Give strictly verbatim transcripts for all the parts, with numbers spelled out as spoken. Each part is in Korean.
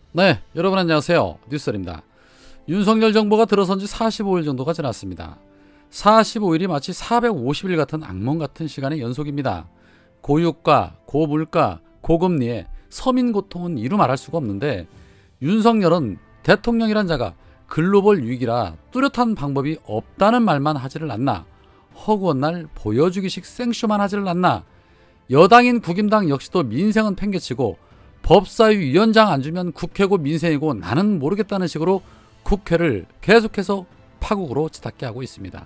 네, 여러분 안녕하세요. 뉴스입니다. 윤석열 정부가 들어선 지 사십오 일 정도가 지났습니다. 사십오 일이 마치 사백오십 일 같은 악몽 같은 시간의 연속입니다. 고유가, 고물가, 고금리에 서민 고통은 이루 말할 수가 없는데 윤석열은 대통령이란 자가 글로벌 위기라 뚜렷한 방법이 없다는 말만 하지를 않나, 허구한 날 보여주기식 생쇼만 하지를 않나, 여당인 국임당 역시도 민생은 팽개치고 법사위 위원장 안 주면 국회고 민생이고 나는 모르겠다는 식으로 국회를 계속해서 파국으로 치닫게 하고 있습니다.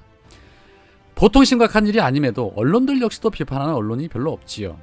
보통 심각한 일이 아님에도 언론들 역시도 비판하는 언론이 별로 없지요.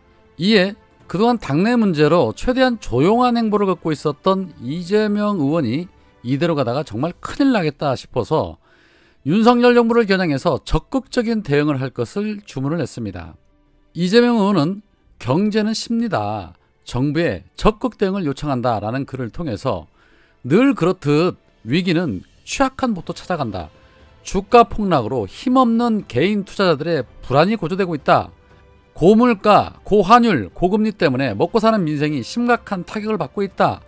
이에 그동안 당내 문제로 최대한 조용한 행보를 갖고 있었던 이재명 의원이 이대로 가다가 정말 큰일 나겠다 싶어서 윤석열 정부를 겨냥해서 적극적인 대응을 할 것을 주문을 했습니다. 이재명 의원은 경제는 쉽니다. 정부에 적극 대응을 요청한다라는 글을 통해서 늘 그렇듯 위기는 취약한 곳도 찾아간다. 주가 폭락으로 힘없는 개인 투자자들의 불안이 고조되고 있다. 고물가, 고환율, 고금리 때문에 먹고 사는 민생이 심각한 타격을 받고 있다.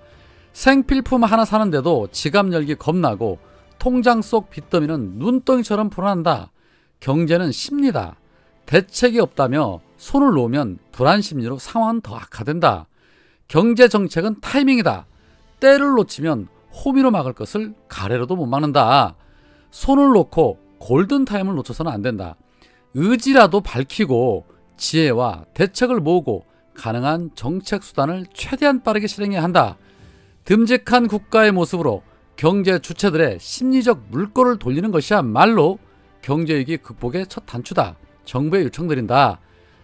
생필품 하나 사는데도 지갑 열기 겁나고 통장 속 빚더미는 눈덩이처럼 불어난다. 경제는 쉽니다. 대책이 없다며 손을 놓으면 불안 심리로 상황은 더 악화된다. 경제 정책은 타이밍이다. 때를 놓치면 호미로 막을 것을 가래로도 못 막는다. 손을 놓고 골든타임을 놓쳐서는 안 된다. 의지라도 밝히고 지혜와 대책을 모으고 가능한 정책 수단을 최대한 빠르게 실행해야 한다. 듬직한 국가의 모습으로 경제 주체들의 심리적 물꼬를 돌리는 것이야말로 경제위기 극복의 첫 단추다. 정부에 요청드린다.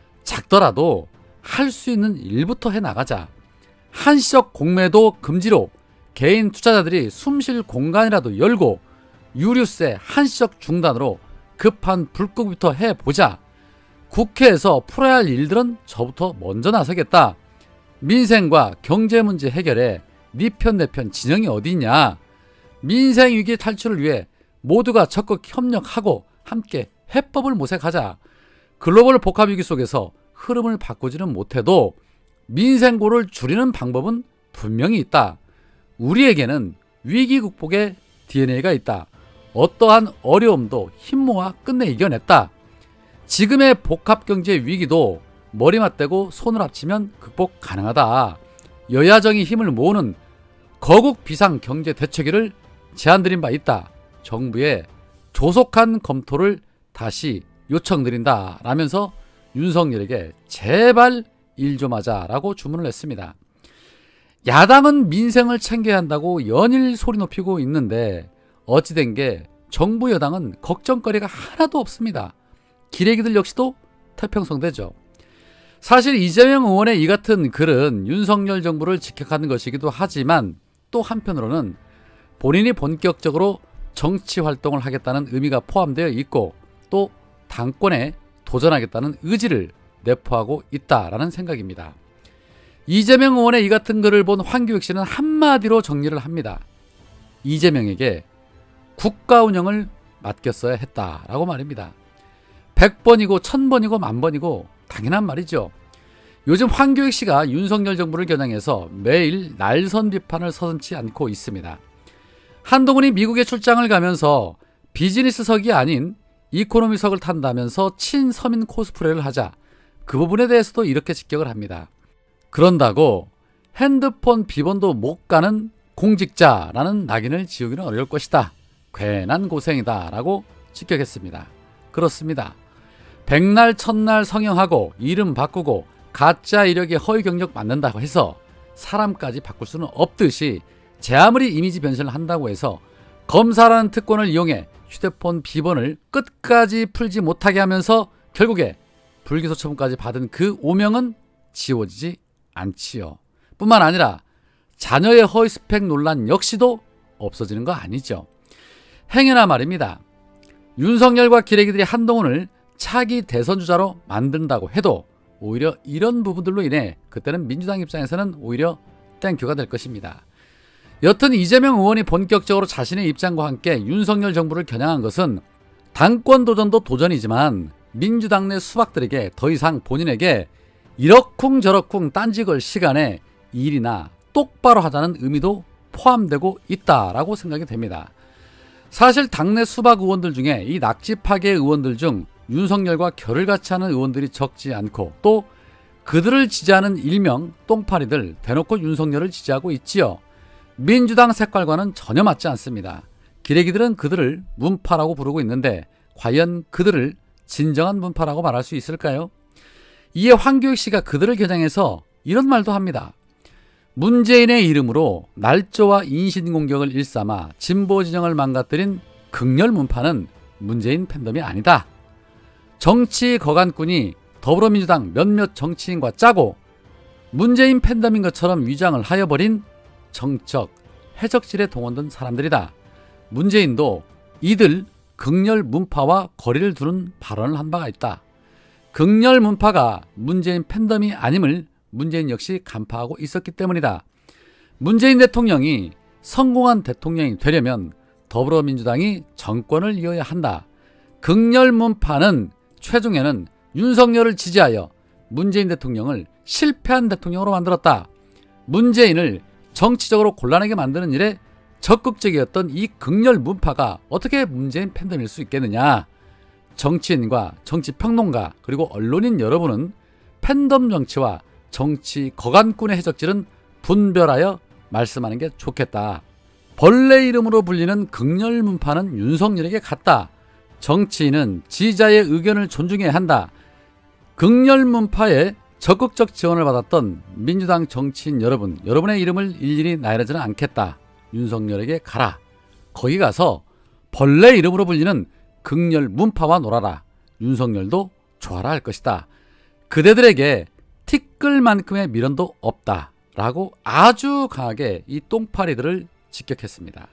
작더라도 할 수 있는 일부터 해나가자. 한시적 공매도 금지로 개인 투자자들이 숨쉴 공간이라도 열고 유류세 한시적 중단으로 급한 불국부터 해보자. 국회에서 풀어야 할 일들은 저부터 먼저 나서겠다. 민생과 경제 문제 해결에 네 편 내 편 진영이 어디 있냐. 민생위기 탈출을 위해 모두가 적극 협력하고 함께 해법을 모색하자. 글로벌 복합위기 속에서 흐름을 바꾸지는 못해도 민생고를 줄이는 방법은 분명히 있다. 우리에게는 위기 극복의 디엔에이가 있다. 어떠한 어려움도 힘 모아 끝내 이겨냈다. 지금의 복합경제 위기도 머리 맞대고 손을 합치면 극복 가능하다. 여야정이 힘을 모으는 거국 비상 경제 대책위를 제안드린 바 있다. 정부의 조속한 검토를 다시 요청드린다. 라면서 윤석열에게 제발 일 좀 하자라고 주문을 했습니다. 야당은 민생을 챙겨야 한다고 연일 소리 높이고 있는데 어찌된 게 정부 여당은 걱정거리가 하나도 없습니다. 기레기들 역시도 태평성대죠. 사실 이재명 의원의 이 같은 글은 윤석열 정부를 직격하는 것이기도 하지만 또 한편으로는 본인이 본격적으로 정치 활동을 하겠다는 의미가 포함되어 있고 또 당권에 도전하겠다는 의지를 내포하고 있다라는 생각입니다. 이재명 의원의 이 같은 글을 본 황교익 씨는 한마디로 정리를 합니다. 이재명에게 국가 운영을 맡겼어야 했다라고 말입니다. 백 번이고 천 번이고 만 번이고 당연한 말이죠. 요즘 황교익 씨가 윤석열 정부를 겨냥해서 매일 날선 비판을 서슴지 않고 있습니다. 한동훈이 미국에 출장을 가면서 비즈니스석이 아닌 이코노미석을 탄다면서 친서민 코스프레를 하자. 그 부분에 대해서도 이렇게 직격을 합니다. 그런다고 핸드폰 비번도 못 가는 공직자라는 낙인을 지우기는 어려울 것이다. 괜한 고생이다 라고 직격했습니다. 그렇습니다. 백날 첫날 성형하고 이름 바꾸고 가짜 이력에 허위 경력 만든다고 해서 사람까지 바꿀 수는 없듯이 제 아무리 이미지 변신을 한다고 해서 검사라는 특권을 이용해 휴대폰 비번을 끝까지 풀지 못하게 하면서 결국에 불기소 처분까지 받은 그 오명은 지워지지 않지요. 뿐만 아니라 자녀의 허위 스펙 논란 역시도 없어지는 거 아니죠. 행여나 말입니다. 윤석열과 기레기들이 한동훈을 차기 대선주자로 만든다고 해도 오히려 이런 부분들로 인해 그때는 민주당 입장에서는 오히려 땡큐가 될 것입니다. 여튼 이재명 의원이 본격적으로 자신의 입장과 함께 윤석열 정부를 겨냥한 것은 당권 도전도 도전이지만 민주당 내 수박들에게 더 이상 본인에게 이러쿵저러쿵 딴지걸 시간에 일이나 똑바로 하자는 의미도 포함되고 있다라고 생각이 됩니다. 사실 당내 수박 의원들 중에 이 낙지 파괴 의원들 중 윤석열과 결을 같이 하는 의원들이 적지 않고, 또 그들을 지지하는 일명 똥파리들 대놓고 윤석열을 지지하고 있지요. 민주당 색깔과는 전혀 맞지 않습니다. 기레기들은 그들을 문파라고 부르고 있는데 과연 그들을 진정한 문파라고 말할 수 있을까요? 이에 황교익 씨가 그들을 겨냥해서 이런 말도 합니다. 문재인의 이름으로 날조와 인신공격을 일삼아 진보 진영을 망가뜨린 극렬 문파는 문재인 팬덤이 아니다. 정치 거간꾼이 더불어민주당 몇몇 정치인과 짜고 문재인 팬덤인 것처럼 위장을 하여버린 정적, 해적질에 동원된 사람들이다. 문재인도 이들 극렬 문파와 거리를 두는 발언을 한 바가 있다. 극렬 문파가 문재인 팬덤이 아님을 문재인 역시 간파하고 있었기 때문이다. 문재인 대통령이 성공한 대통령이 되려면 더불어민주당이 정권을 이어야 한다. 극렬 문파는 최종에는 윤석열을 지지하여 문재인 대통령을 실패한 대통령으로 만들었다. 문재인을 정치적으로 곤란하게 만드는 일에 적극적이었던 이 극렬 문파가 어떻게 문재인 팬덤일 수 있겠느냐. 정치인과 정치평론가 그리고 언론인 여러분은 팬덤 정치와 정치 거간꾼의 해적질은 분별하여 말씀하는 게 좋겠다. 벌레 이름으로 불리는 극렬 문파는 윤석열에게 같다. 정치인은 지지자의 의견을 존중해야 한다. 극렬 문파에 적극적 지원을 받았던 민주당 정치인 여러분, 여러분의 이름을 일일이 나열하지는 않겠다. 윤석열에게 가라. 거기 가서 벌레 이름으로 불리는 극렬 문파와 놀아라. 윤석열도 좋아라 할 것이다. 그대들에게 티끌만큼의 미련도 없다. 라고 아주 강하게 이 똥파리들을 직격했습니다.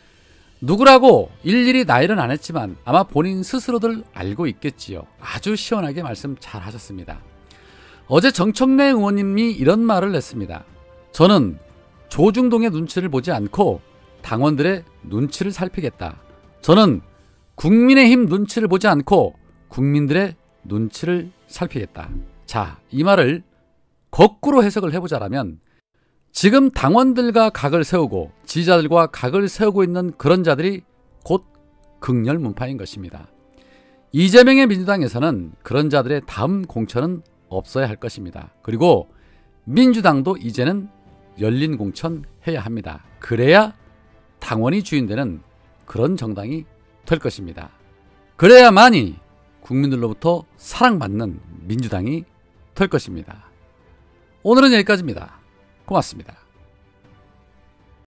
누구라고 일일이 나열은 안 했지만 아마 본인 스스로들 알고 있겠지요. 아주 시원하게 말씀 잘 하셨습니다. 어제 정청래 의원님이 이런 말을 했습니다. 저는 조중동의 눈치를 보지 않고 당원들의 눈치를 살피겠다. 저는 국민의힘 눈치를 보지 않고 국민들의 눈치를 살피겠다. 자, 이 말을 거꾸로 해석을 해보자라면 지금 당원들과 각을 세우고 지지자들과 각을 세우고 있는 그런 자들이 곧 극렬 문파인 것입니다. 이재명의 민주당에서는 그런 자들의 다음 공천은 없어야 할 것입니다. 그리고 민주당도 이제는 열린 공천 해야 합니다. 그래야 당원이 주인되는 그런 정당이 될 것입니다. 그래야만이 국민들로부터 사랑받는 민주당이 될 것입니다. 오늘은 여기까지입니다. 고맙습니다.